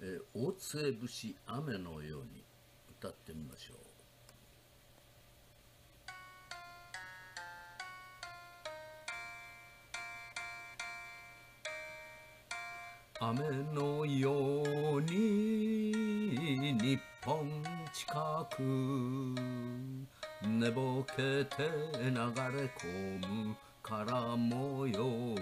大杖節雨のように歌ってみましょう。雨のように日本近く寝ぼけて流れ込む空模様、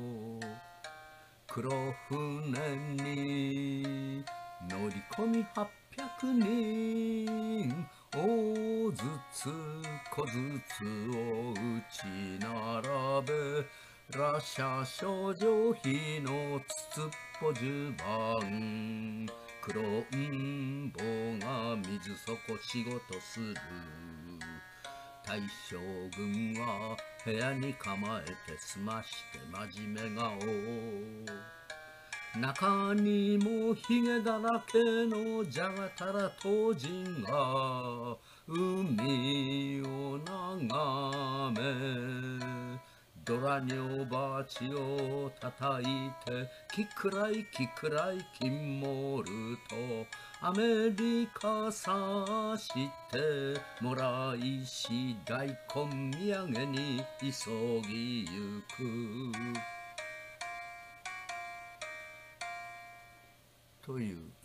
黒船に乗り込み800人、大ずつ小ずつを打ち並べ、羅車少女妃のつつっぽ10番、黒ん坊が水底仕事する。大将軍は部屋に構えてすまして真面目顔、中にもひげだらけのじゃがたら当人が海を眺め、ドラ女鉢を叩いてキクライキクライ金モルとアメリカさしてもらいし大根土産に急ぎゆくという